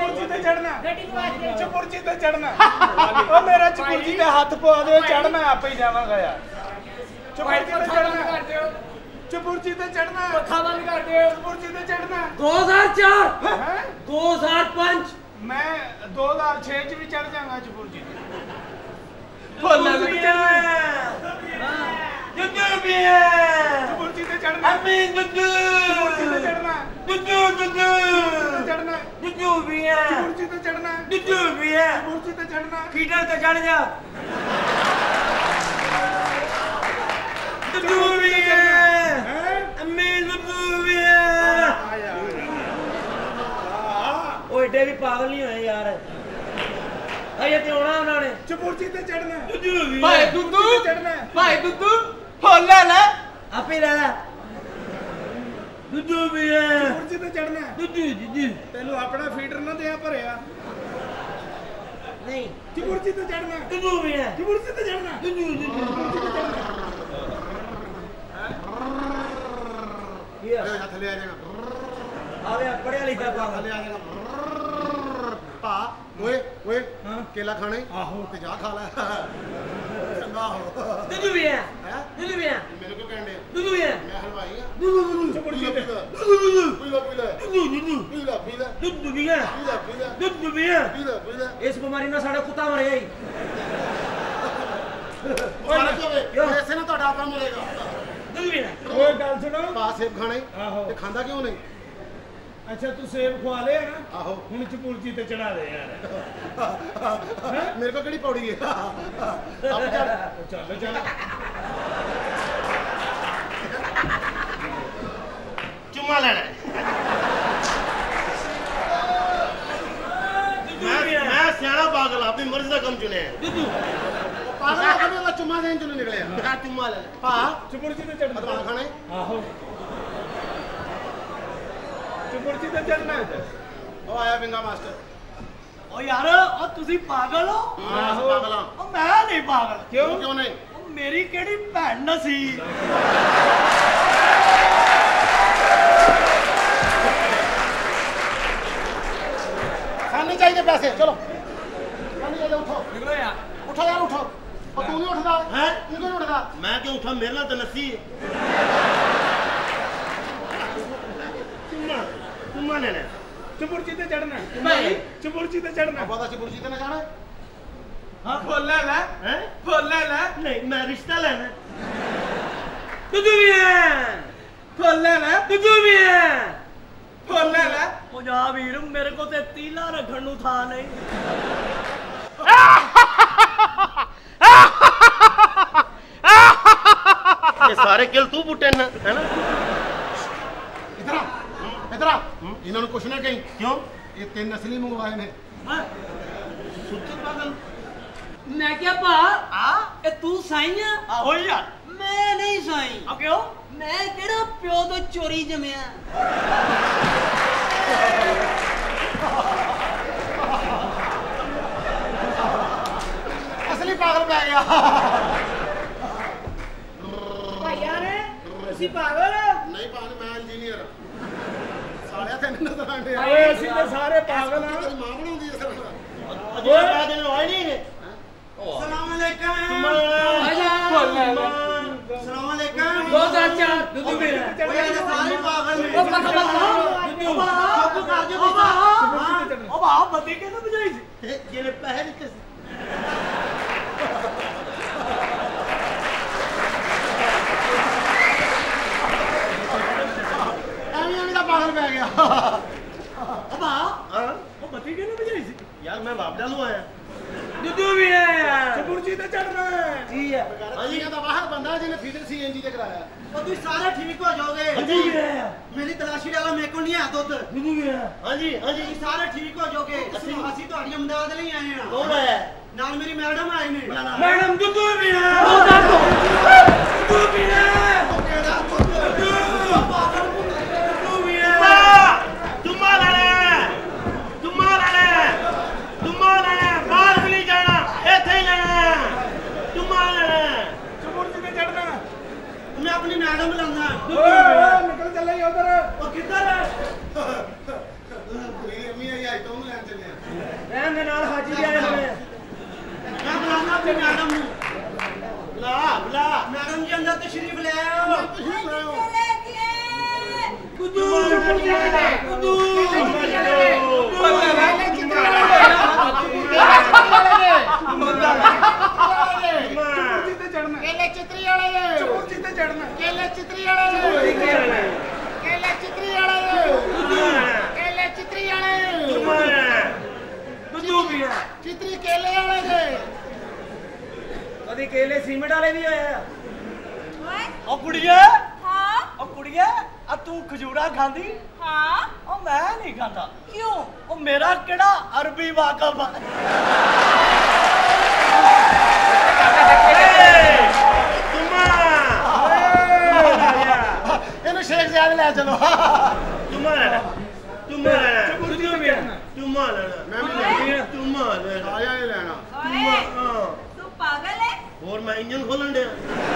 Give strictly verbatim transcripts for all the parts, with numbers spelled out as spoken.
चपुर्जी ते चढ़ना चपुर्जी ते चढ़ना ओ मेरा चपुर्जी दे हाथ पवा दे चढ़ मैं आपे ही जावांगा यार चपुर्जी ते चढ़ना चपुर्जी ते चढ़ना पत्था बंद कर दे चपुर्जी ते चढ़ना दो हज़ार चार हैं दो हज़ार पाँच मैं दो हज़ार छह च भी चढ़ जाऊंगा चपुर्जी फुल लगिया दुदू भी है चपुर्जी ते चढ़ना अमीन दुदू चपुर्जी ते चढ़ना दुदू दुदू चढ़ना दुदू भी है चपुर्जी ते चढ़ना दुदू भी है चपुर्जी ते चढ़ना फीडर ते चढ़ जा दुदू भी है अमीन दुदू भी है ओए एडे भी पागल नहीं होए यार अये ते होना उन्होंने चपुर्जी ते चढ़ना दुदू भी भाई दुदू चढ़ना भाई दुदू फुल ले ले आप ही ले ले दुदू भी है चपुर्जी ते चढ़ना दुदू दुदू तेनू अपना फीडर ना दिया भरिया नहीं चपुर्जी ते चढ़ना दुदू भी है चपुर्जी ते चढ़ना दुदू दुदू चपुर्जी ते चढ़ना ये थले आ जाएगा आवे पढ़िया लिखा पागल थले आ जाएगा पा ओए ओए केला खाने आहो ते जा खा ले चंगा हो दुदू भी है हैं दुदू भी है मेरे को कहने दुदू भी है मैं हलवाई हां दुदू दुदू चपुर्जी ते दुदू दुदू पीला पीला दुदू दुदू पीला पीला दुदू भी है पीला पीला दुदू भी है पीला पीला इस बीमारी ना साडा कुत्ता मर गई मारे क्यों ऐसे ना तो डाका मिलेगा दुदू भी है ओए गल सुनो पा सेब खाने आहो ते खांदा क्यों नहीं अच्छा तू सेब खवा ले ना आहो हुन चपुर्जी ते चढ़ा दे यार मेरे को केड़ी पौड़ी है अब चल चल चल चुम्मा लेना मैं मैं सियाना पागल अपनी मर्जी का कम चुने दुदू पागल कभी वाला चुम्मा देने चुने निकले मैं चुम्मा ले पा चपुर्जी ते चढ़ना अदमा खाने आहो चपुर्जी ते चढ़ना ओ आया बिंगा मास्टर ओ यार ओ तुसी पागल हो आहो पागल हां ओ मैं नहीं पागल क्यों क्यों नहीं ओ मेरी केड़ी भैन न सी खाने चाहिए पैसे चलो खाने चाहिए उठो निकलो यार उठो यार उठो और तू नहीं उठदा हैं तू क्यों नहीं उठदा मैं क्यों उठा मेरे नाल तो नसी चुम्मा चुम्मा लेना चपुर्जी ते चढ़ना भाई चपुर्जी ते चढ़ना पता सी पुरजी ते ना जाना हां फुल ले ले हैं फुल ले ले नहीं मैं रिश्ता लेना दुदू भी है फुल ले ले दुदू भी है फुल ले ले ओ जा वीर मेरे को ते तीला रखण नु था नहीं ये सारे किल तू पुट्टे न है ना इधर आ इधर आ इन्होंने कुछ ना कहीं क्यों ये तीन नस्ली मंगवाए ने सुत्तर पागल मैं क्या पा आ ए तू साई है आहो यार मैं नहीं साई अब क्यों मैं केड़ा प्यो तो चोरी जमया असली पागल पै गया भैया ने तुसी पागल हो नहीं पागल मैं इंजीनियर साले ते नजर आंदे ओए ਅਸੀਂ ਤੇ ਸਾਰੇ ਪਾਗਲ ਆ तेरी मां बनाउंदी है सर अजय बाद में आए नहीं है सलाम अलैकुम फुल ले ले सलाम अलैकुम दो हज़ार चार दुदू भी है ओए ये सारे पागल ने ओ पता पता दुदू चुप कर जो बेटा ओ बा बत्ती कैसे बुझाई थी ये पैसे दिते एवी एवी दा पागल पै गया ओ बा हां ओ बत्ती कैसे बुझाई थी यार मैं बाप डालू आया दुदू भी है चपुर्जी ते चढ़ना है जी है अजिया दा बाहर बंदा जिन्हें फीडर सीएनजी ते कराया ओ तुम सारे ठीक हो जाओगे दुदू भी है मेरी तलाशी डालो मेरे को नहीं है दुध दुदू भी है हां जी हां जी तुम सारे ठीक हो जाओगे ਅਸੀਂ ਅਸੀਂ ਤੁਹਾਡੀ ਮਦਦ ਲਈ ਆਏ ਹਾਂ कौन आया ਨਾਲ ਮੇਰੀ ਮੈਡਮ ਆਏ ਨੇ मैडम दुदू भी है ਦੁੱਧ ਵੀ ਹੈ चुम्मा लेना चुम्मा लेना चुम्मा लेना बाहर भी नहीं जाना इथे ही लेना चुम्मा लेना चपुर्जी ते चढ़ना मैं अपनी मैडम बुलाना ओए ओए निकल चले उधर ओ किधर है मेरी अम्मी आई आई तो मैं लेने चले ਰਹਿਣ ਦੇ ਨਾਲ ਹਾਜੀ ਵੀ ਆਏ ਹੋਏ ਆ ਮੈਂ ਬੁਲਾਣਾ ਆਪਣੀ ਮੈਡਮ ਨੂੰ ਬੁਲਾ ਬੁਲਾ ਮੈਡਮ ਜੀ ਅੰਦਰ ਤਸ਼ਰੀਫ ਲੈ ਆਓ ਤਸ਼ਰੀਫ ਲੈ ਆਓ ਕੁੱਦੂ ਕੁੱਦੂ ਚਪੁਰਜੀ ਤੇ ਚੜਨਾ ਕੇਲੇ ਚਿੱਤਰੀ ਵਾਲੇ ਦੇ ਚਪੁਰਜੀ ਤੇ ਚੜਨਾ ਕੇਲੇ ਚਿੱਤਰੀ ਵਾਲੇ ਦੇ ਕੇਲੇ ਚਿੱਤਰੀ ਵਾਲੇ ਦੇ ਕੇਲੇ ਚਿੱਤਰੀ ਵਾਲੇ ਕੁੱਦੂ ਵੀ ਆ ਚਿੱਤਰੀ ਕੇਲੇ ਵਾਲੇ ਦੇ ਕਦੀ ਕੇਲੇ ਸੀਮੈਂਟ ਵਾਲੇ ਵੀ ਹੋਏ ਆ ਉਹ ਕੁੜੀਏ हाँ ਉਹ ਕੁੜੀਏ ਆ ਤੂੰ ਖਜੂਰਾ ਖਾਂਦੀ हाँ ਉਹ ਮੈਂ ਨਹੀਂ ਖਾਂਦਾ क्यों ਉਹ ਮੇਰਾ ਕਿਹੜਾ ਅਰਬੀ ਵਾਕਫ ਆ ਇਹਨੂੰ ਸ਼ੇਖ ਜ਼ਿਆਦਾ ਲੈ ਚਲੋ ਤੁਮਾ ਲੈਣਾ ਤੁਮਾ ਲੈਣਾ ਚਪੁਰਜੀ ਤੇ ਚੜਨਾ ਤੁਮਾ ਲੈਣਾ ਮੈਂ ਵੀ ਲੈਣਾ ਤੁਮਾ ਲੈਣਾ ਆਇਆ ਨਹੀਂ ਲੈਣਾ ओए तू पागल है ਹੋਰ ਮੈਂ ਇੰਜਨ ਖੋਲਣ ਡਿਆ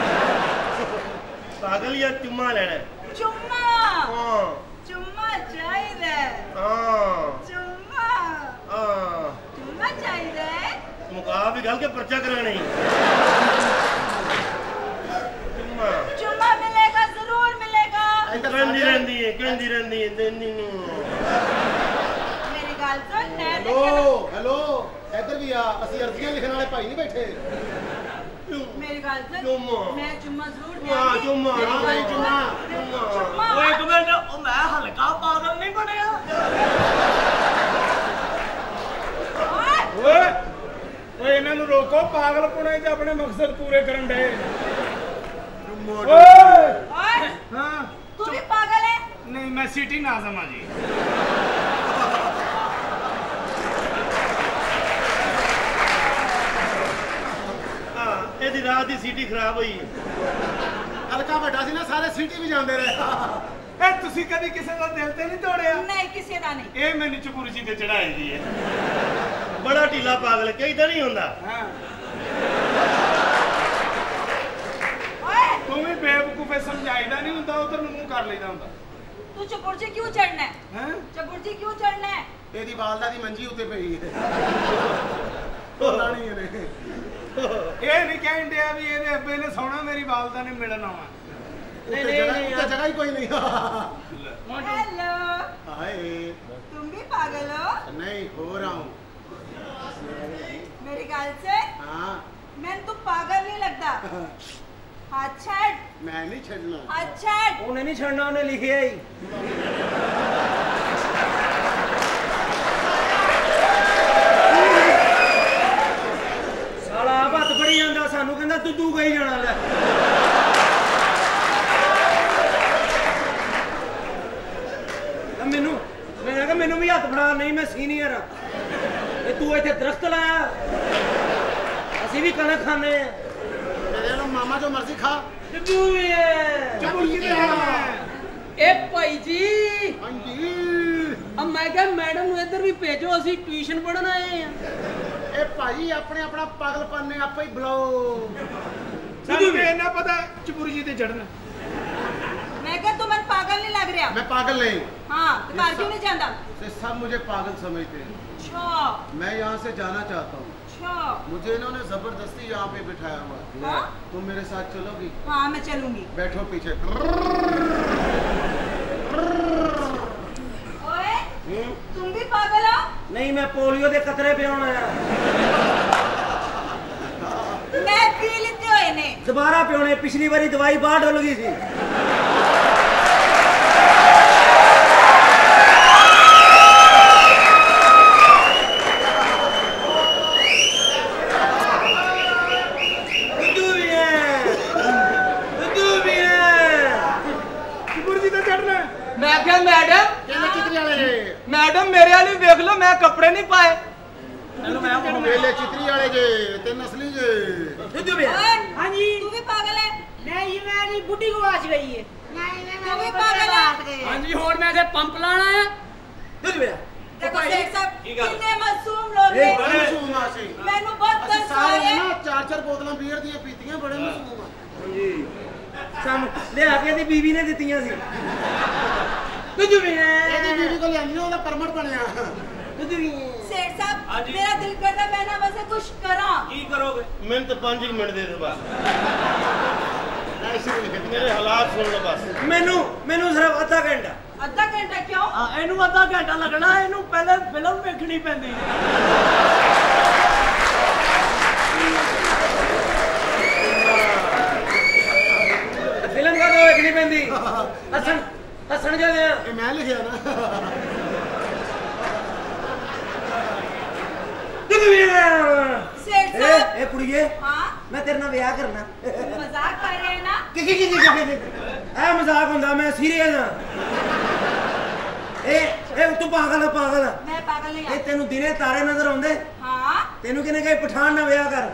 ਪਾਗਲ ਜਾਂ ਤੁਮਾ ਲੈਣਾ चुम्मा ਹਾਂ चुम्मा चाहिए ਹਾਂ चुम्मा ਹਾਂ चुम्मा चाहिए ਮੁਕਾ ਵੀ ਗੱਲ ਕੇ ਪਰਚਾ ਕਰਾਣੀ ਤੁਮਾ चुम्मा मिलेगा जरूर मिलेगा ਕਹਿੰਦੀ ਰਹਿੰਦੀ ਹੈ ਕਹਿੰਦੀ ਰਹਿੰਦੀ ਹੈ ਦਿੰਦੀ ਨੂੰ मेरी गाल सुन मैं ਹੈਲੋ ਹੈਲੋ ਇੱਧਰ ਵੀ ਆ ਅਸੀਂ ਅਰਜ਼ੀਆਂ ਲਿਖਣ ਵਾਲੇ ਭਾਈ ਨਹੀਂ ਬੈਠੇ मेरी गाल सुन चुम्मा। मैं चुम्मा जरूर हाँ, दूंगी। चुम्मा, मेरी हाँ, गाल नहीं, सुन। चुम्मा, चुम्मा चुम्मा। ਓਏ ਇੱਕ ਮਿੰਟ ਉਹ ਮੈਂ ਹਲਕਾ ਪਾਗਲ ਨਹੀਂ ਬਣਿਆ ओए ਓਏ ਓਏ ਇਹਨਾਂ ਨੂੰ ਰੋਕੋ ਪਾਗਲਪੁਣੇ 'ਚ ਆਪਣੇ ਮਕਸਦ ਪੂਰੇ ਕਰਨ ਦੇ ਓਏ ओए ਹਾਂ तू भी पागल है ਨਹੀਂ ਮੈਂ ਸਿਟੀ ਨਾਜ਼ਮ ਆ ਜੀ ਹਾਂ ਇਹਦੀ ਰਾਤ ਦੀ ਸੀਟੀ ਖਰਾਬ ਹੋਈ ਹੈ ਹਲਕਾ ਵੱਡਾ ਸੀ ਨਾ ਸਾਰੇ ਸਿਟੀ ਵੀ ਜਾਂਦੇ ਰਹੇ ਇਹ ਤੁਸੀਂ ਕਦੀ ਕਿਸੇ ਦਾ ਦਿਲ ਤੇ ਨਹੀਂ ਤੋੜਿਆ नहीं किसी का नहीं ਇਹ ਮੈਨੂੰ ਚਪੁਰਜੀ ਤੇ ਚੜਾਈ ਦੀ ਹੈ ਬੜਾ ਢੀਲਾ ਪਾਗਲ ਕਈ ਤਾਂ ਨਹੀਂ ਹੁੰਦਾ ਹਾਂ ओए ਤੂੰ ਵੀ ਬੇਵਕੂਫੇ ਸਮਝਾਈਦਾ ਨਹੀਂ ਹੁੰਦਾ ਉਧਰ ਨੂੰ ਮੂੰਹ ਕਰ ਲਈਦਾ ਹੁੰਦਾ तू चपुर्जी क्यों चढ़ना है ਹੈ चपुर्जी क्यों चढ़ना है ਇਹਦੀ ਵਾਲਦਾ ਦੀ ਮੰਜੀ ਉੱਤੇ ਪਈ ਹੈ ਪਤਾ ਨਹੀਂ ਇਹਨੇ ਇਹ ਨਹੀਂ ਕਹਿੰਦੇ ਆ ਵੀ ਇਹਦੇ ਅੱਬੇ ਨੇ ਸੌਣਾ ਮੇਰੀ ਵਾਲਦਾ ਨੇ ਮਿਲਣ ਆਉਣਾ ਉੱਤੇ ਜਗ੍ਹਾ ਉੱਤੇ ਜਗ੍ਹਾ ਹੀ ਕੋਈ ਨਹੀਂ हेलो ਹਾਏ तुम भी पागल हो नहीं हो रहा हूँ मेरी गाल से हाँ मैं तू पागल नहीं लगता हाथ छाड़ मैं नहीं छड़ना हाथ छाड़ ਉਹਨੇ ਨਹੀਂ ਛੱਡਣਾ ਉਹਨੇ ਲਿਖਿਆ ਹੀ ਸਾਲਾ ਆਪ ਹੱਥ ਫੜੀ ਜਾਂਦਾ ਸਾਨੂੰ ਕਹਿੰਦਾ ਤੂੰ ਤੂੰ ਗਈ ਜਾਣਾ ਲੈ ਆ ਮੈਨੂੰ ਮੈਂ ਕਿਹਾ ਮੈਨੂੰ ਵੀ ਹੱਥ ਫੜਾ ਨਹੀਂ ਮੈਂ ਸੀਨੀਅਰ ਆ ਇਹ ਤੂੰ ਇੱਥੇ ਦਰਖਤ ਲਾਇਆ ਅਸੀਂ ਵੀ ਕਣਕ ਖਾਂਦੇ ਆ मेरे लो मामा जो मर्जी खा ਤੂੰ ਵੀ ਹੈ ਚਪੁਰਜੀ ਤੇ ਚੜਨਾ ਇਹ ਭਾਈ ਜੀ हाँ जी ਆ ਮੈਂ ਕਿਹਾ ਮੈਡਮ ਨੂੰ ਇੱਧਰ ਵੀ ਭੇਜੋ ਅਸੀਂ ਟਿਊਸ਼ਨ ਪੜਨ ਆਏ ਆ ए भाई अपने अपना पागलपन ने आप ही बुलाओ ਸਾਨੂੰ ਵੀ ਇੰਨਾ ਪਤਾ ਚਪੁਰਜੀ ਤੇ ਚੜਨਾ मैं क्या तुम मन पागल नहीं लग रहा मैं पागल नहीं हाँ तो घर क्यों नहीं जाता ये सब मुझे पागल समझते हैं अच्छा मैं यहाँ से जाना चाहता हूँ अच्छा मुझे इन्होंने जबरदस्ती यहाँ पे बिठाया हुआ है। हाँ? तुम मेरे साथ चलोगी हाँ मैं चलूंगी बैठो पीछे ओए तुम भी पागल हो ਨਹੀਂ ਮੈਂ ਪੋਲੀਓ ਦੇ ਕਤਰੇ ਪਿਆਉਣ ਆਇਆ मैं पी लेते हो इन्हें ਦੁਬਾਰਾ ਪਿਉਣੇ ਪਿਛਲੀ ਵਾਰੀ ਦਵਾਈ ਬਾਹਰ ਡੁੱਲ ਗਈ ਸੀ ਦੁੱਧੂ ਵੀ ਹੈ ਦੁੱਧੂ ਵੀ ਹੈ ਚਪੁਰਜੀ ਤੇ ਚੜਨਾ ਮੈਂ ਕਿਹਾ ਮੈਡਮ केले चितरी वाले ਮੈਡਮ ਮੇਰੇ ਵਾਲੀ ਵੇਖ ਲਓ ਮੈਂ ਕੱਪੜੇ ਨਹੀਂ ਪਾਏ ਚਲੋ ਮੈਂ ਆਪ केले चितरी वाले जे ते नस्ली जे ਦੁੱਧੂ ਵੀ ਹੈ ओए हाँ जी तू भी पागल है नहीं मेरी बुढ़ी गवाच गई है तू भी पागल है ਹਾਂਜੀ ਹੁਣ ਮੈਂ ਇੱਥੇ ਪੰਪ ਲਾਣ ਆਇਆ ਦੁੱਧੂ ਵੀ ਹੈ देखो सेठ साहब कितने मासूम लोग ए हैं बड़े मशहूर आसे मैनू बहुत ਅਸੀਂ तरस आ ਸਾਰੇ रहा ਨਾ है ਚਾਰ ਚਾਰ ਬੋਤਲਾਂ ਬੀਅਰ ਦੀਆਂ ਪੀਤੀਆਂ ਬੜੇ ਮਸ਼ਹੂਰ ਆ ਹਾਂਜੀ ਸਾਨੂੰ ਲਿਆ ਕੇ ਦੀ ਬੀਬੀ ਨੇ ਦਿੱਤੀਆਂ ਸੀ ਦੁੱਧੂ ਵੀ ਹੈ ਇਹਦੀ ਬੀਬੀ ਕੋਲ ਲਿਆਂਦੀ ਉਹਦਾ ਪਰਮਿਟ ਬਣਿਆ ਦੁੱਧੂ ਵੀ ਹੈ सेठ साहब मेरा दिल करता मैं ना वैसे कुछ करा। की करोगे? मैंने तो पांच ही मिनट दे दो बस। मेरे हालात सुन लो बस। मैनू मैनू सिर्फ आधा घंटा। ਅੱਧਾ ਘੰਟਾ ਕਿਉਂ? ਇਹਨੂੰ ਅੱਧਾ ਘੰਟਾ ਲੱਗਣਾ, ਇਹਨੂੰ ਪਹਿਲੇ ਫਿਲਮ ਵੇਖਣੀ ਪੈਂਦੀ ਹੈ। ਫਿਲਮ ਕਾ ਤਾਂ ਵੇਖਣੀ ਪੈਂਦੀ। ਹੱਸਣ ਹੱਸਣ ਜਾਂਦੇ ਆ। ਇਹ ਮੈਂ ਲਿਖਿਆ ਨਾ। ਸੇਠ ਸਾਹਿਬ। ਇਹ ਕੁੜੀਏ ਹਾਂ ਮੈਂ ਤੇਰੇ ਨਾਲ ਵਿਆਹ ਕਰਨਾ। ਮਜ਼ਾਕ ਕਰ ਰਹੇ ਨਾ? ਕੀ ਕੀ ਕੀ ਕੀ ਇਹ ਮਜ਼ਾਕ ਹੁੰਦਾ, ਮੈਂ ਸੀਰੀਅਸ ਹਾਂ। ਇਹ ਇਹ ਤੂੰ ਪਾਗਲ ਆ ਪਾਗਲ ਆ। ਮੈਂ ਪਾਗਲ ਨਹੀਂ ਇਹ ਤੈਨੂੰ ਦਿਨੇ ਤਾਰੇ ਨਜ਼ਰ ਆਉਂਦੇ? ਹਾਂ ਤੈਨੂੰ ਕਿਹਨੇ ਕਹੇ ਪਠਾਨ ਨਾਲ ਵਿਆਹ ਕਰ?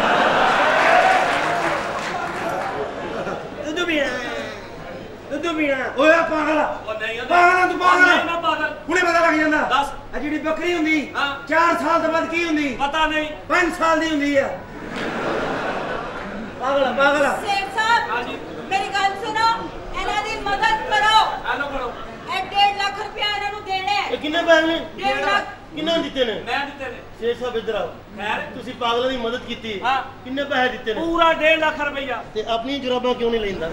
ਦੁੱਧ ਪੀਣਾ ਦੁੱਧ ਪੀਣਾ। ਓਏ ਪਾਗਲ ਆ। ਉਹ ਨਹੀਂ ਪਾਗਲ ਆ ਤੂੰ ਪਾਗਲ ਆ। ਮੈਂ ਪਾਗਲ। ਹੁਣੇ ਪਤਾ ਲੱਗ ਜਾਂਦਾ। ਦੱਸ। ਆ ਜਿਹੜੀ ਬੱਕਰੀ ਹੁੰਦੀ ਹਾਂ। ਚਾਰ ਸਾਲ ਤੋਂ ਬਾਅਦ ਕੀ ਹੁੰਦੀ? ਪਤਾ ਨਹੀਂ। ਪੰਜ ਸਾਲ ਦੀ ਹੁੰਦੀ ਆ। ਪਾਗਲ ਆ ਪਾਗਲ ਆ। ਸੇਠ ਸਾਹਿਬ ਹਾਂਜੀ। ਮੇਰੀ ਗੱਲ ਸੁਣੋ, ਇਹਨਾਂ ਦੀ ਮਦਦ ਕਰੋ। ਹੈਲੋ ਕਰੋ। ਇਹ ਡੇਢ ਲੱਖ ਰੁਪਇਆ ਇਹਨਾਂ ਨੂੰ ਦੇਣੇ ਇਹ ਕਿੰਨੇ ਪੈਸੇ ਨੇ? ਡੇਢ ਲੱਖ। ਕਿੰਨੇ ਦਿੱਤੇ ਨੇ? ਮੈਂ ਦਿੱਤੇ ਨੇ। ਛੇ ਸਾਹਿਬ ਇੱਧਰ ਆਓ। ਖੈਰ ਤੁਸੀਂ ਪਾਗਲਾਂ ਦੀ ਮਦਦ ਕੀਤੀ। ਹਾਂ। ਕਿੰਨੇ ਪੈਸੇ ਦਿੱਤੇ ਨੇ? ਪੂਰਾ ਡੇਢ ਲੱਖ ਰੁਪਈਆ। ਤੇ ਆਪਣੀ ਜੁਰਾਬਾਂ ਕਿਉਂ ਨਹੀਂ ਲੈਂਦਾ?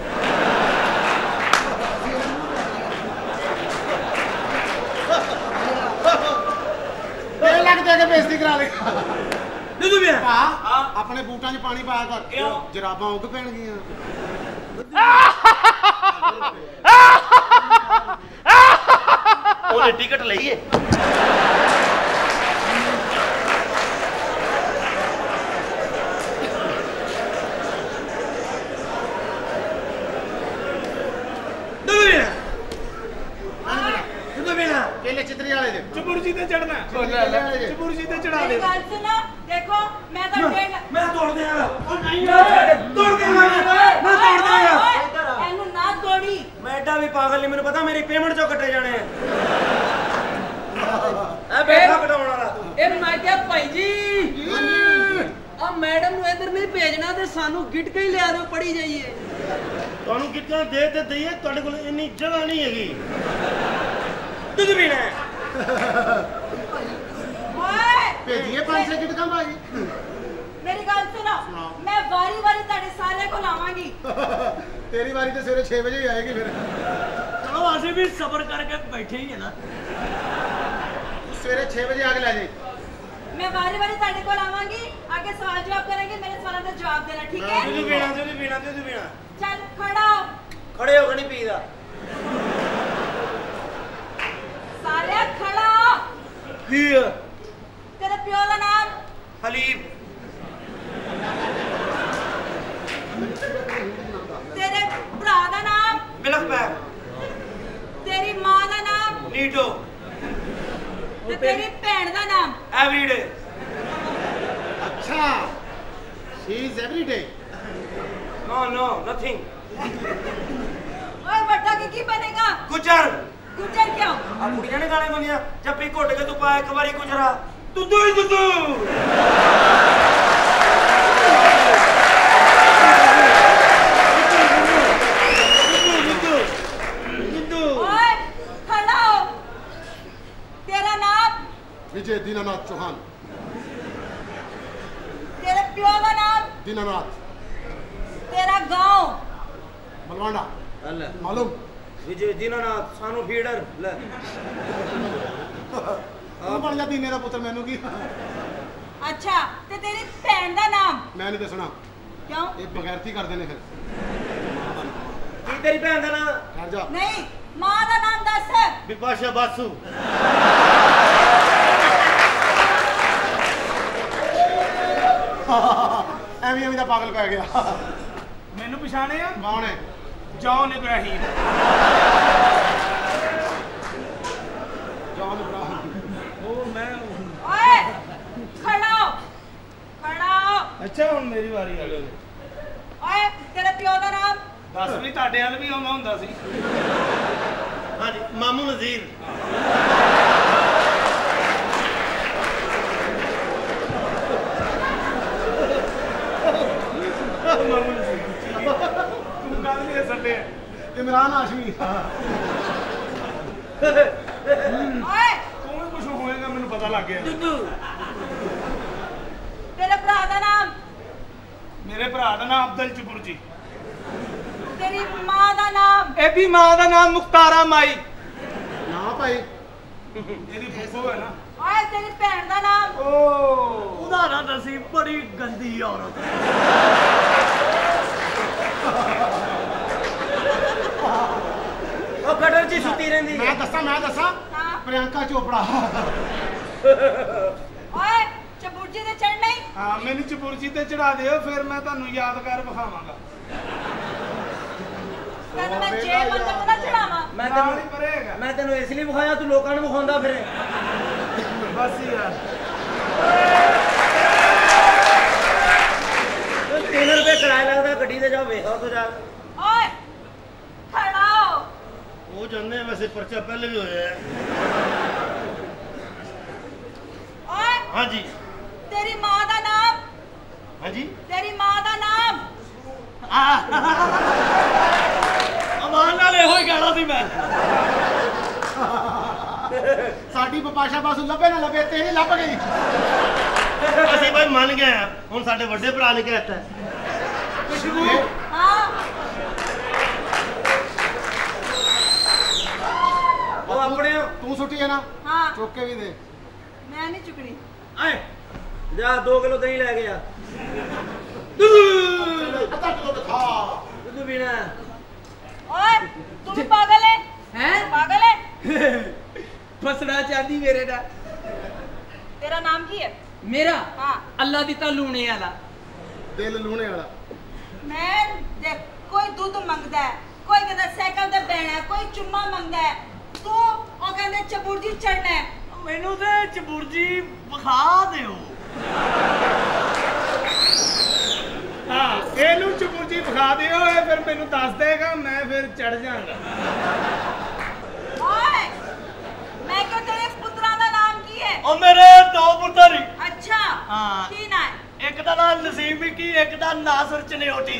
ਮੇਰੇ ਲੱਗ ਦੇ ਕੇ ਬੇਇੱਜ਼ਤੀ ਕਰਾ ਲਈ। ਦੁੱਧ ਪੀਣਾ। ਹਾਂ। ਆਪਣੇ ਬੂਟਾਂ 'ਚ ਪਾਣੀ ਪਾਇਆ ਕਰ। ਕਿਉਂ? ਜਰਾਬਾਂ ਉੱਗ ਪੈਣਗੀਆਂ। ਉਹਨੇ ਟਿਕਟ ਲਈ ਏ। ਦੁੱਧ ਪੀਣਾ। ਕੇਲੇ ਚਿਤਰੀ ਵਾਲੇ ਦੇ ਚਪੁਰਜੀ ਤੇ ਚੜਨਾ। ਚਪੁਰਜੀ ਤੇ ਚੜਾ ਮੇਰੀ ਦੇ। ਗੱਲ ਸੁਣੋ, ਦੇਖੋ ਮੈਂ ਤਾਂ ਡੇਢ ਲੱਖ। ਮੈਂ ਤੋੜ ਦਿਆਂਗਾ। ਉਹ ਨਹੀਂ ਤੋੜ ਦਿਆਂਗਾ। ਮੈਂ ਤੋੜ ਦਿਆਂਗਾ। ਇਹਨੂੰ ਨਾ ਤੋੜੀ। ਮੈਂ ਐਡਾ ਵੀ ਪਾਗਲ ਨਹੀਂ, ਮੈਨੂੰ ਪਤਾ ਮੇਰੀ ਪੇਮੈਂਟ ਚੋਂ ਕੱਟੇ ਜਾਣੇ ਆ। ਇਹ ਬੈਠਾ ਕਟਾਉਣ ਵਾਲਾ। ਇਹ ਮੈਂ ਕਿਹਾ ਭਾਈ ਜੀ ਆ ਮੈਡਮ ਨੂੰ ਇੱਧਰ ਨਹੀਂ ਭੇਜਣਾ ਤੇ ਸਾਨੂੰ ਗਿਟਕੇ ਹੀ ਲਿਆ ਦਿਓ, ਪੜੀ ਜਾਈਏ। ਤੁਹਾਨੂੰ ਕਿਤਨਾ ਦੇ ਤੇ ਦਈਏ, ਤੁਹਾਡੇ ਕੋਲ ਇੰਨੀ ਜਗ੍ਹਾ ਨਹੀਂ ਹੈਗੀ। ਦੁੱਧ ਪੀਣਾ। ਓਏ ਭੇਜੀਏ ਪੰਜ ਛੇ ਕਿਟਕਾਂ ਭਾਜੀ। ਮੇਰੀ ਗੱਲ ਸੁਣੋ, ਮੈਂ ਵਾਰੀ ਵਾਰੀ ਤੁਹਾਡੇ ਸਾਰੇ ਕੋਲ ਆਵਾਂਗੀ। ਤੇਰੀ ਵਾਰੀ ਤੇ ਸਵੇਰੇ ਛੇ ਵਜੇ ਹੀ ਆਏਗੀ ਫਿਰ। ਚਲੋ ਅਸੀਂ ਵੀ ਸਬਰ ਕਰਕੇ ਬੈਠੇ ਹੀ ਹੈ ਨਾ। ਸਵੇਰੇ ਛੇ ਵਜੇ ਆ ਕੇ ਲੈ ਜਾਈਂ। ਮੈਂ ਵਾਰੀ ਵਾਰੀ ਤੁਹਾਡੇ ਕੋਲ ਆਵਾਂਗੀ, ਆਕੇ ਸਵਾਲ ਜਵਾਬ ਕਰਾਂਗੇ, ਮੇਰੇ ਸਵਾਲਾਂ ਦਾ ਜਵਾਬ ਦੇਣਾ, ਠੀਕ ਹੈ? ਦੁੱਧ ਪੀਣਾ ਦੁੱਧ ਪੀਣਾ ਦੁੱਧ ਪੀਣਾ। ਚੱਲ ਖੜਾ ਹੋ। ਖੜੇ ਹੋ ਕੇ ਨਹੀਂ ਪੀਦਾ। ਸਾਰਿਆ ਖੜਾ ਹੋ। ਕੀ ਤੇਰੇ ਪਿਓ ਦਾ ਨਾਮ? ਹਲੀਬ। ਤੇਰੇ ਭਰਾ ਦਾ ਨਾਮ? Milk pack. ਤੇਰੀ ਮਾਂ ਦਾ ਨਾਮ? ਨੀਟੋ। ਤੇ ਤੇਰੀ ਭੈਣ ਦਾ ਨਾਮ? ਐਵਰੀਡੇ। ਅੱਛਾ she is every day. No, no, nothing. ਓਏ ਵੱਡਾ ਕੀ ਕੀ ਬਣੇਗਾ? ਗੁਜਰ। ਗੁੱਜਰ ਕਿਉਂ? ਆ ਕੁੜੀਆਂ ਨੇ ਗਾਣੇ ਬੰਦੀਆਂ, ਜੱਪੀ ਘੁੱਟ ਕੇ ਤੂੰ ਪਾ ਇੱਕ ਵਾਰੀ ਗੁਜਰਾ। ਦੁੱਧੂ ਹੀ ਦੁੱਧੂ। ਓਏ ਖੜਾ ਹੋ। ਤੇਰਾ ਨਾਮ? ਵਿਜੇ ਦੀਨਾਨਾਥ ਚੌਹਾਨ। ਤੇਰੇ ਪਿਓ ਦਾ ਨਾਮ? ਦੀਨਾਨਾਥ। ਤੇਰਾ گاؤں? ਮਲਵਾਂਡਾ। ਲੈ ਮਾਲੂਮ। ਵਿਜੇ ਦੀਨਾਨਾਥ ਸਾਨੂੰ ਫੀਡਰ ਲੈ। ਤੂੰ ਬਣ ਜਾ ਦੀਨੇ ਦਾ ਪੁੱਤਰ, ਮੈਨੂੰ ਕੀ। ਅੱਛਾ ਤੇ ਤੇਰੀ ਭੈਣ ਦਾ ਨਾਮ? ਮੈਂ ਨਹੀਂ ਦੱਸਣਾ, ਕਿਉਂ? ਇਹ ਬਗੈਰਤੀ ਕਰਦੇ ਨੇ ਫਿਰ। ਕੀ ਤੇਰੀ ਭੈਣ ਦਾ ਨਾਂ? ਠਹਿਰ ਜਾ। ਨਹੀਂ, ਮਾਂ ਦਾ ਨਾਮ ਦੱਸ। ਵਿਪਾਸ਼ਾ ਬਾਸੂ। ਐਵੇਂ ਐਵੇਂ ਦਾ ਪਾਗਲ ਪੈ ਗਿਆ। ਮੈਨੂੰ ਪਛਾਣਿਆ? ਕੌਣ ਹੈ? ਜੌਨ ਇਬਰਾਹੀਮ। ਜੌਨ ਇਬਰਾਹੀਮ। ਉਹ ਮੈਂ। ਓਏ ਖੜਾ ਹੋ। ਖੜਾ ਹੋ। ਅੱਛਾ ਹੁਣ ਮੇਰੀ ਵਾਰੀ ਆ ਗਈ। ਓਏ ਤੇਰੇ ਪਿਓ ਦਾ ਨਾਮ? ਦੱਸ ਵੀ ਤੁਹਾਡੇ ਵੱਲ ਵੀ ਆਉਂਦਾ ਹੁੰਦਾ ਸੀ। ਹਾਂਜੀ ਮਾਮੂ ਨਜ਼ੀਰ। ਮਾਮੂ ਨਜ਼ੀਰ। ਤੂੰ ਗੱਲ ਨਹੀਂ ਸੱਟੇ। ਇਮਰਾਨ ਹਾਸ਼ਮੀ। ਓਏ ਤੂੰ ਵੀ ਕੁਝ ਹੋਏਗਾ ਮੈਨੂੰ ਪਤਾ। ਪਤਾ ਲੱਗ ਗਿਆ ਦੁੱਧੂ ਤੇਰੇ ਭਰਾ ਦਾ ਨਾਮ ਮੇਰੇ ਭਰਾ ਦਾ ਨਾਮ ਅਬਦੁਲ ਚਪੁਰ ਜੀ ਤੇਰੀ ਮਾਂ ਦਾ ਨਾਮ ਇਹਦੀ ਮਾਂ ਦਾ ਨਾਮ ਮੁਖਤਾਰਾ ਮਾਈ ਨਾ ਭਾਈ ਇਹਦੀ ਫੁੱਫੋ ਹੈ ਨਾ ਓਏ ਤੇਰੀ ਭੈਣ ਦਾ ਨਾਮ ਓ ਉਹਦਾ ਨਾਂ ਦੱਸੀ ਬੜੀ ਗੰਦੀ ਔਰਤ ਹੈ ਉਹ ਗਟਰ 'ਚ ਹੀ ਸੁੱਤੀ ਰਹਿੰਦੀ ਮੈਂ ਦੱਸਾਂ ਮੈਂ ਦੱਸਾਂ ਹਾਂ ਪ੍ਰਿਯੰਕਾ ਚੋਪੜਾ ਓਏ ਚਬੁਰਜੀ ਤੇ ਚੜਨਾ ਹੀ ਹਾਂ ਮੈਨੂੰ ਚਪੁਰ ਜੀ ਤੇ ਚੜਾ ਦਿਓ ਫਿਰ ਮੈਂ ਤੁਹਾਨੂੰ ਯਾਦਗਾਰ ਵਿਖਾਵਾਂਗਾ ਤੈਨੂੰ ਮੈਂ ਜੇ ਮੰਦਰ ਤੋਂ ਨਾ ਚੜਾਵਾਂ ਮੈਂ ਨਾਲ ਹੀ ਤੈਨੂੰ ਪਰੇ ਹੈਗਾ ਮੈਂ ਤੈਨੂੰ ਇਸ ਲਈ ਵਿਖਾਇਆ ਤੂੰ ਲੋਕਾਂ ਨੂੰ ਵਿਖਾਉਂਦਾ ਫਿਰੇ ਬਸ ਯਾਰ ਤਿੰਨ ਰੁਪਏ ਕਿਰਾਇਆ ਲੱਗਦਾ ਗੱਡੀ ਤੇ ਜਾਓ ਵੇਖੋ ਤੂੰ ਜਾ ਓਏ ਖੜਾ ਹੋ ਉਹ ਜਾਂਦੇ ਵੈਸੇ ਪਰਚਾ ਪਹਿਲੇ ਵੀ ਹੋਇਆ ਹੈ ਓਏ ਹਾਂਜੀ ਤੇਰੀ ਮਾਂ ਦਾ ਨਾਮ ਹਾਂਜੀ ਤੇਰੀ ਮਾਂ ਦਾ ਨਾਮ ਅਮਾਨ ਨਾਲ ਇਹੋ ਹੀ ਕਹਿਣਾ ਸੀ ਮੈਂ ਸਾਡੀ ਬਪਾਸ਼ਾ ਬਾਸੂ ਲੱਭੇ ਨਾ ਲੱਭੇ ਤੇਰੀ ਲੱਭ ਗਈ ਅਸੀਂ ਭਾਈ ਮੰਨ ਗਏ ਹਾਂ। ਹੁਣ ਸਾਡੇ ਵੱਡੇ ਭਰਾ ਨੇ ਕਹਿਤਾ ਖੁਸ਼ਬੂ ਹਾਂ ਉਹ ਆਪਣੇ ਤੂੰ ਸੁੱਟੀ ਹੈ ਨਾ ਹਾਂ ਚੁੱਕ ਕੇ ਵੀ ਦੇ ਮੈਂ ਨਹੀਂ ਚੁਕਣੀ ਆਏ ਜਾ ਦੋ ਕਿਲੋ ਦਹੀਂ ਲੈ ਕੇ ਆ ਅੱਧਾ ਕਿਲੋ ਦਿਖਾ ਦੁੱਧ ਪੀਣਾ ਓਏ ਤੂੰ ਵੀ ਪਾਗਲ ਹੈ ਹੈ ਪਾਗਲ ਹੈ ਫਸਣਾ ਚਾਹਦੀ ਮੇਰੇ ਦਾ ਤੇਰਾ ਨਾਮ ਕੀ ਹੈ ਮੇਰਾ ਹਾਂ ਅੱਲਾ ਦੀ ਤਾਂ ਲੂਣੇ ਵਾਲਾ ਦਿਲ ਲੂਣੇ ਵਾਲਾ ਮੈਂ ਦੇਖ ਕੋਈ ਦੁੱਧ ਮੰਗਦਾ ਹੈ ਕੋਈ ਕਹਿੰਦਾ ਸਾਈਕਲ ਤੇ ਬਹਿਣਾ ਹੈ ਕੋਈ ਚੁੰਮਾ ਮੰਗਦਾ ਹੈ ਤੂੰ ਉਹ ਕਹਿੰਦੇ ਚਬੁਰਜੀ ਚੜਨਾ ਹੈ ਮੈਨੂੰ ਤੇ ਚਬੁਰਜੀ ਵਿਖਾ ਦਿਓ ਹਾਂ ਇਹਨੂੰ ਚਪੁਰ ਜੀ ਵਿਖਾ ਦਿਓ ਇਹ ਫਿਰ ਮੈਨੂੰ ਦੱਸ ਦੇਗਾ ਮੈਂ ਫਿਰ ਚੜ ਜਾਵਾਂਗਾ ਓਏ ਮੈਂ ਕਿਹਾ ਤੇਰੇ ਪੁੱਤਰਾਂ ਦਾ ਨਾਮ ਕੀ ਹੈ ਉਹ ਮੇਰੇ ਦੋ ਪੁੱਤਰ ਹੀ ਅੱਛਾ ਹਾਂ। ਕੀ ਨਾਂ ਹੈ ਇੱਕ ਦਾ ਨਾਮ ਨਸੀਬ ਵਿੱਕੀ ਇੱਕ ਦਾ ਨਾਸਰ ਚਨਿਓਟੀ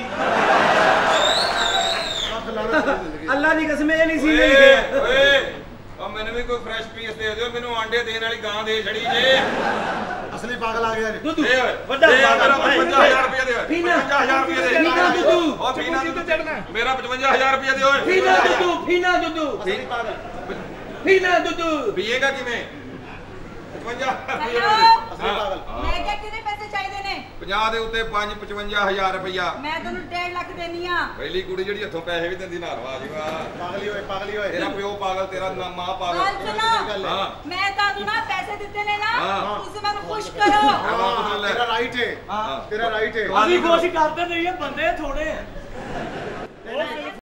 ਅੱਲਾ ਦੀ ਕਸਮ ਇਹ ਨਹੀਂ ਸੀ ਲਿਖਿਆ ਓਏ ਉਹ ਮੈਨੂੰ ਵੀ ਕੋਈ ਫਰੈਸ਼ ਪੀਸ ਦੇ ਦਿਓ ਮੈਨੂੰ ਆਂਡੇ ਦੇਣ ਵਾਲੀ ਗਾਂ ਦੇ ਛੜੀ ਜੇ ਅਸਲੀ ਪਾਗਲ ਆ ਗਿਆ ਜੀ ਦੁੱਧ ਦੇ ਓਏ ਵੱਡਾ ਦੇ ਪਾਗਲ ਮੇਰਾ ਪਚਵੰਜਾ ਹਜ਼ਾਰ ਰੁਪਏ ਦੇ ਫੀਨਾ। ਪਚਵੰਜਾ ਹਜ਼ਾਰ ਰੁਪਏ ਦੇ ਫੀਨਾ ਦੁੱਧੂ। ਉਹ ਫੀਨਾ ਚਪੁਰ ਜੀ ਤੇ ਚੜਨਾ ਹੈ। ਮੇਰਾ ਪਚਵੰਜਾ ਹਜ਼ਾਰ ਰੁਪਏ ਦੇ ਓਏ ਫੀਨਾ ਦੁੱਧੂ ਫੀਨਾ ਦੁੱਧੂ ਅਸਲੀ ਪਾਗਲ ਫੀਨਾ ਦੁੱਧੂ ਪੀਏਗਾ ਕਿਵੇਂ ਪਚਵੰਜਾ ਰੁਪਏ ਹੈਲੋ। ਅਸਲੀ ਪਾਗਲ ਮੈਂ ਕਿਹਾ ਕਿੰਨੇ ਪੈਸੇ ਚਾਹੀਦੇ ਨੇ ਪੰਜਾਹ ਦੇ ਉੱਤੇ ਪੰਜ ਪਚਵੰਜਾ ਹਜ਼ਾਰ ਰੁਪਇਆ ਮੈਂ ਤੈਨੂੰ ਡੇਢ ਲੱਖ ਦੇਣੀ ਆ ਪਹਿਲੀ ਕੁੜੀ ਜਿਹੜੀ ਹੱਥੋਂ ਪੈਸੇ ਵੀ ਦਿੰਦੀ ਨਾਲ ਵਾਹ ਜੀ ਵਾਹ ਪਾਗਲੀ ਹੋਏ ਪਾਗਲੀ ਹੋਏ ਤੇਰਾ ਪਿਓ ਪਾਗਲ ਤੇਰਾ ਨਾ- ਮਾਂ ਗੱਲ ਪਾਗਲ ਸੁਣੋ ਹਾਂ ਮੈਂ ਤੁਹਾਨੂੰ ਨਾ ਪੈਸੇ ਦਿੱਤੇ ਨੇ ਨਾ ਹਾਂ। ਤੁਸੀਂ ਮੈਨੂੰ ਖੁਸ਼ ਕਰੋ ਹਾਂ। ਤੇਰਾ ਰਾਈਟ ਹੈ ਹਾਂ ਤੇਰਾ ਰਾਈਟ ਹੈ ਅਸੀਂ ਕੋਸ਼ਿਸ਼ ਕਰਦੇ ਨਹੀਂ ਇਹ ਬੰਦੇ ਥੋੜੇ ਆ